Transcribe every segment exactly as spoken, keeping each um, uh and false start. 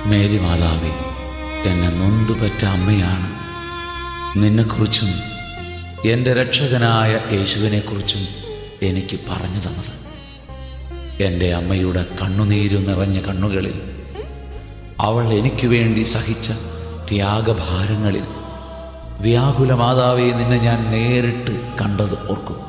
Mary മാതാവേ, എന്നെ നൊന്തുപറ്റ അമ്മയാണ് നിന്നെക്കുറിച്ചും എൻ്റെ രക്ഷകനായ യേശുവിനെക്കുറിച്ചും എനിക്ക് പറഞ്ഞു തന്നത്. എൻ്റെ അമ്മയുടെ കണ്ണുനീരു നിറഞ്ഞ കണ്ണുകളിൽ, അവൾ എനിക്ക് വേണ്ടി സഹിച്ച ത്യാഗഭാരങ്ങളിൽ, വ്യാകുല മാതാവേ, നിന്നെ ഞാൻ നേരിട്ട് കണ്ടത് ഓർക്കുന്നു.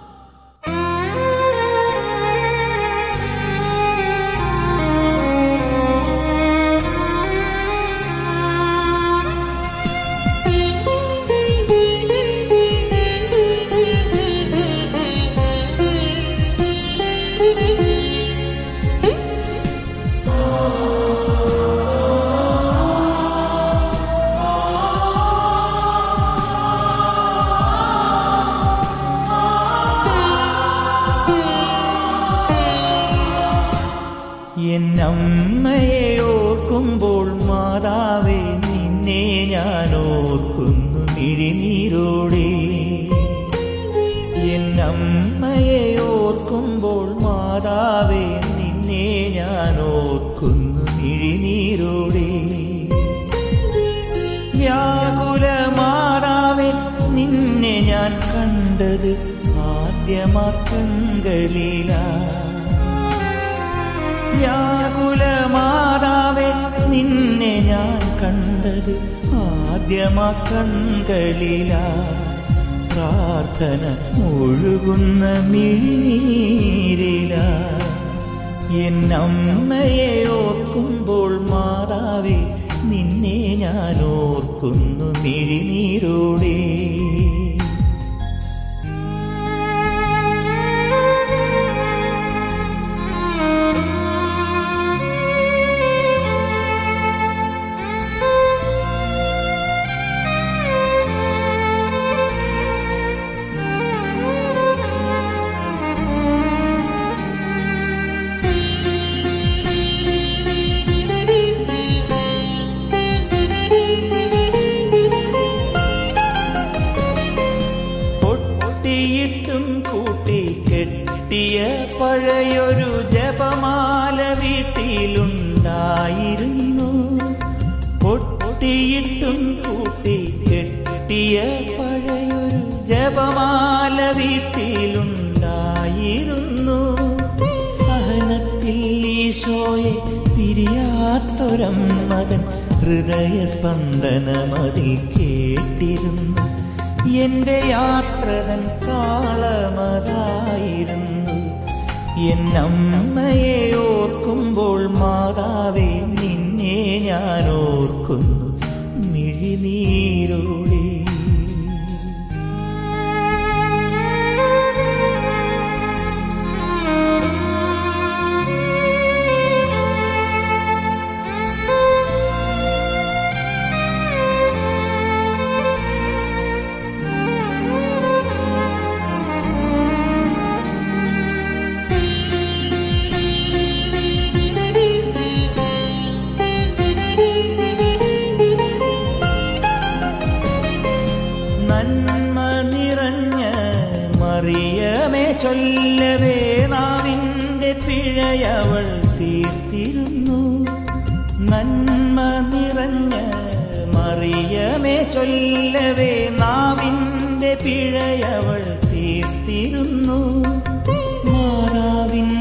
എന്നമ്മയെ ഓർക്കുമ്പോൾ മാതാവേ, നിന്നെ ഞാൻ ഓർക്കുന്നു മിഴിനീരോടെ. എന്നമ്മയെ ഓർക്കുമ്പോൾ മാതാവേ, നിന്നെ ഞാൻ ഓർക്കുന്നു മിഴിനീരോടെ. വ്യാകുല മാതാവേ, നിന്നെ ഞാൻ കണ്ടത് ആദ്യമാ കൺകളിലാ. വ്യാകുല മാതാവേ, നിന്നെ ഞാൻ കണ്ടത് ആദ്യമാ കൺകളിലാ. പ്രാർത്ഥന ഒഴുകുന്ന മിഴിനീരിലാ. എന്നമ്മയെ ഓർക്കുമ്പോൾ മാതാവേ, നിന്നെ ഞാൻ ഓർക്കുന്നു മിഴിനീരോടെ. പഴയൊരു ജപമാല വീട്ടിലുണ്ടായിരുന്നു. പൊട്ടിയിട്ടും കൂട്ടി കെട്ടിയ പഴയൊരു ജപമാല വീട്ടിലുണ്ടായിരുന്നു. സഹനത്തിൽ ഈശോയെ പിരിയാത്തൊരമ്മതൻ ഹൃദയസ്പന്ദനമതിൽ കേട്ടിരുന്നു. എന്റെ യാത്രതൻ താളമതായിരുന്നു. എന്നമ്മയെ ഓർക്കുമ്പോൾ മാതാവേ, നിന്നെ ഞാൻ ഓർക്കുന്നു മിഴിനീരോടെ. നന്മ നിറഞ്ഞ മറിയമേ ചൊല്ലവേ, നാവിൻ്റെ പിഴയവൾ തീർത്തിരുന്നു. നന്മ നിറഞ്ഞ മറിയമേ ചൊല്ലവേ, നാവിൻ്റെ പിഴയവൾ തീർത്തിരുന്നു. മാതാവിൻ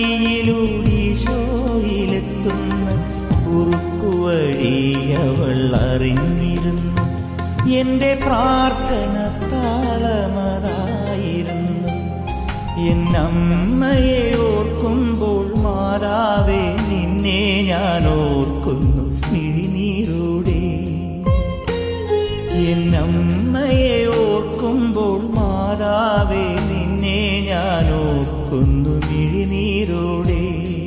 മടിയിലൂടീശോയിലെത്തുന്ന കുറുക്കുവഴിയവൾ അറിഞ്ഞിരുന്നു. എന്റെ പ്രാർത്ഥന താളമതായിരുന്നു. എന്നമ്മയെ ഓർക്കുമ്പോൾ മാതാവേ, നിന്നെ ഞാൻ ഓർക്കുന്നു മിഴിനീരോടെ. എന്നമ്മയെ ഓർക്കുമ്പോൾ മാതാവേ, നിന്നെ ഞാൻ ഓർക്കുന്നു മിഴിനീരോടെ.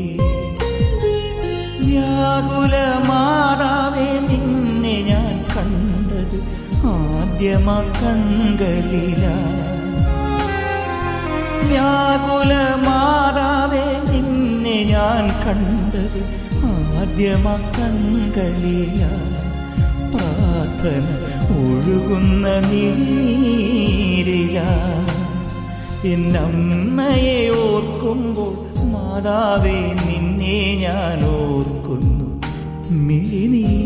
വ്യാകുല മാതാവേ, നിന്നെ ഞാൻ കണ്ടത് ആദ്യമാ കൺകളിലാ. വ്യാകുല മാതാവേ, നിന്നെ ഞാൻ കണ്ടത് ആദ്യമാ കൺകളിലാ. പ്രാർത്ഥന ഒഴുകുന്ന മിഴിനീരിലാ. എന്നമ്മയെ ഓർക്കുമ്പോൾ മാതാവേ, നിന്നെ ഞാൻ ഓർക്കുന്നു മിഴിനീർ